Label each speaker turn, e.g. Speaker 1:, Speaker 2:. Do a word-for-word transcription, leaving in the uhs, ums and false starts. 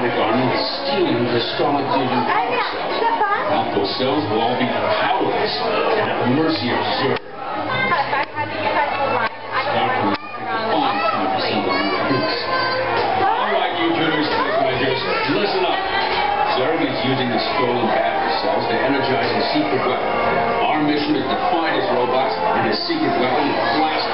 Speaker 1: robotic army is stealing the strong fusion power cells. Now those cells will all be powerless and at the mercy of Zurg. Alright, you Junior Space Rangers, listen up. Zurg is using the stolen battery cells to energize a secret weapon. Our mission is to find his robots and his secret weapon and blast